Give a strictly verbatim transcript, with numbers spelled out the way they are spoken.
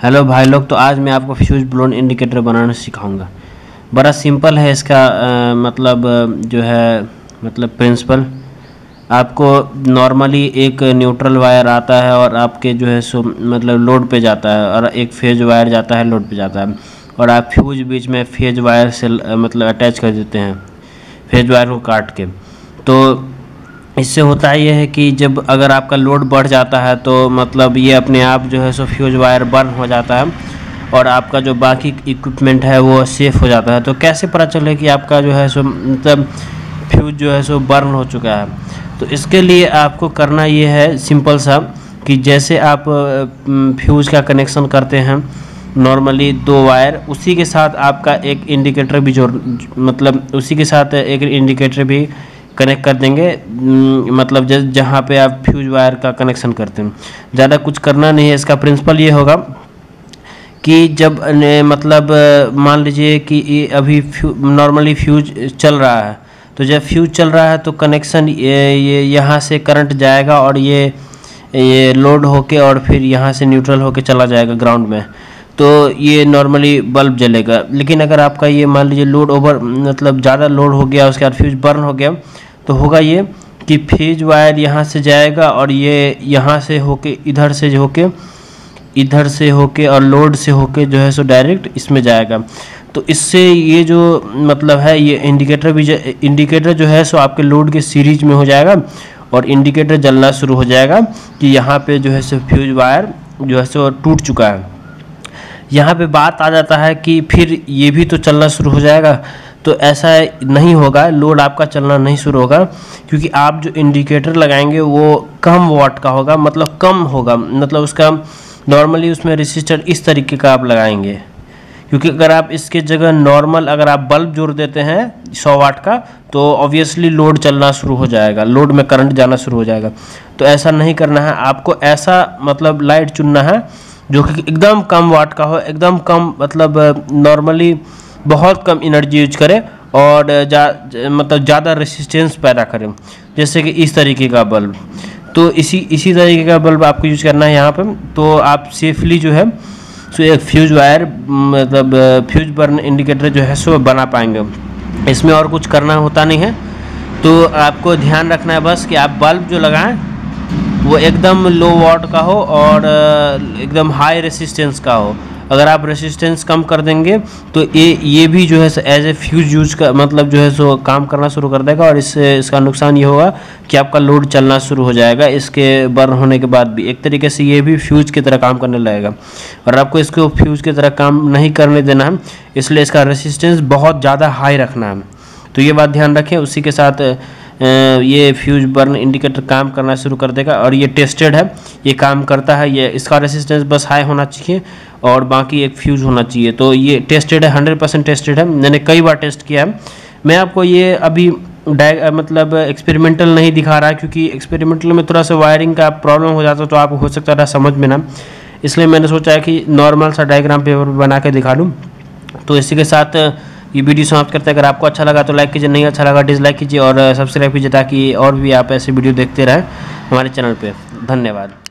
Hello भाई लोग, तो आज मैं आपको फ्यूज ब्लोन इंडिकेटर बनाना सिखाऊंगा। बड़ा सिंपल है इसका आ, मतलब जो है मतलब प्रिंसिपल। आपको नॉर्मली एक न्यूट्रल वायर आता है और आपके जो है सो मतलब लोड पे जाता है, और एक फेज वायर जाता है लोड पे जाता है, और आप फ्यूज बीच में फेज वायर से मतलब अटैच कर देते हैं, फेज वायर को काट के। तो इससे होता है ये है कि जब अगर आपका लोड बढ़ जाता है तो मतलब ये अपने आप जो है सो फ्यूज वायर बर्न हो जाता है और आपका जो बाकी इक्विपमेंट है वो सेफ़ हो जाता है। तो कैसे पता चले कि आपका जो है सो मतलब फ्यूज जो है सो बर्न हो चुका है? तो इसके लिए आपको करना ये है सिंपल सा कि जैसे आप फ्यूज का कनेक्शन करते हैं नॉर्मली दो वायर, उसी के साथ आपका एक इंडिकेटर भी जोड़ मतलब उसी के साथ एक इंडिकेटर भी कनेक्ट कर देंगे, मतलब जहाँ पे आप फ्यूज वायर का कनेक्शन करते हैं। ज़्यादा कुछ करना नहीं है। इसका प्रिंसिपल ये होगा कि जब मतलब मान लीजिए कि ये अभी फ्यू नॉर्मली फ्यूज चल रहा है, तो जब फ्यूज चल रहा है तो कनेक्शन ये ये यहाँ से करंट जाएगा और ये ये लोड होके और फिर यहाँ से न्यूट्रल होके चला जाएगा ग्राउंड में, तो ये नॉर्मली बल्ब जलेगा। लेकिन अगर आपका ये मान लीजिए लोड ओवर मतलब ज़्यादा लोड हो गया, उसके बाद फ्यूज बर्न हो गया, तो होगा ये कि फ्यूज वायर यहाँ से जाएगा और ये यहाँ से होके इधर से होके इधर से होके और लोड से होके जो है सो डायरेक्ट इसमें जाएगा। तो इससे ये जो मतलब है ये इंडिकेटर भी इंडिकेटर जो है सो आपके लोड के सीरीज में हो जाएगा और इंडिकेटर जलना शुरू हो जाएगा कि यहाँ पे जो है सो फ्यूज वायर जो है सो टूट चुका है। यहाँ पे बात आ जाता है कि फिर ये भी तो चलना शुरू हो जाएगा। तो ऐसा नहीं होगा, लोड आपका चलना नहीं शुरू होगा, क्योंकि आप जो इंडिकेटर लगाएंगे वो कम वाट का होगा, मतलब कम होगा, मतलब उसका नॉर्मली उसमें रेसिस्टर इस तरीके का आप लगाएंगे। क्योंकि अगर आप इसके जगह नॉर्मल अगर आप बल्ब जोड़ देते हैं सौ वाट का, तो ऑब्वियसली लोड चलना शुरू हो जाएगा, लोड में करंट जाना शुरू हो जाएगा। तो ऐसा नहीं करना है, आपको ऐसा मतलब लाइट चुनना है जो कि एकदम कम वाट का हो, एकदम कम मतलब नॉर्मली बहुत कम एनर्जी यूज करे और जा मतलब ज़्यादा रेसिस्टेंस पैदा करे, जैसे कि इस तरीके का बल्ब। तो इसी इसी तरीके का बल्ब आपको यूज करना है यहाँ पे। तो आप सेफली जो है सो एक फ्यूज वायर मतलब फ्यूज बर्न इंडिकेटर जो है सो बना पाएंगे। इसमें और कुछ करना होता नहीं है। तो आपको ध्यान रखना है बस कि आप बल्ब जो लगाएं वो एकदम लो वाट का हो और एकदम हाई रेसिस्टेंस का हो। अगर आप रेसिस्टेंस कम कर देंगे तो ये ये भी जो है एज ए फ्यूज यूज का मतलब जो है सो काम करना शुरू कर देगा, और इससे इसका नुकसान ये होगा कि आपका लोड चलना शुरू हो जाएगा इसके बर्न होने के बाद भी। एक तरीके से ये भी फ्यूज की तरह काम करने लगेगा, और आपको इसको फ्यूज की तरह काम नहीं करने देना है, इसलिए इसका रेसिस्टेंस बहुत ज़्यादा हाई रखना है। तो ये बात ध्यान रखें। उसी के साथ ये फ्यूज बर्न इंडिकेटर काम करना शुरू कर देगा, और ये टेस्टेड है, ये काम करता है। ये इसका रेसिस्टेंस बस हाई होना चाहिए और बाकी एक फ्यूज होना चाहिए। तो ये टेस्टेड है, हंड्रेड परसेंट टेस्टेड है, मैंने कई बार टेस्ट किया है। मैं आपको ये अभी डाय मतलब एक्सपेरिमेंटल नहीं दिखा रहा, क्योंकि एक्सपेरिमेंटल में थोड़ा सा वायरिंग का प्रॉब्लम हो जाता तो आपको हो सकता था समझ में ना, इसलिए मैंने सोचा है कि नॉर्मल सा डायग्राम पेपर बना के दिखा दूँ। तो इसी के साथ ये वीडियो समाप्त करते हैं। अगर आपको अच्छा लगा तो लाइक कीजिए, नहीं अच्छा लगा डिसलाइक कीजिए और सब्सक्राइब कीजिए, ताकि और भी आप ऐसे वीडियो देखते रहें हमारे चैनल पे। धन्यवाद।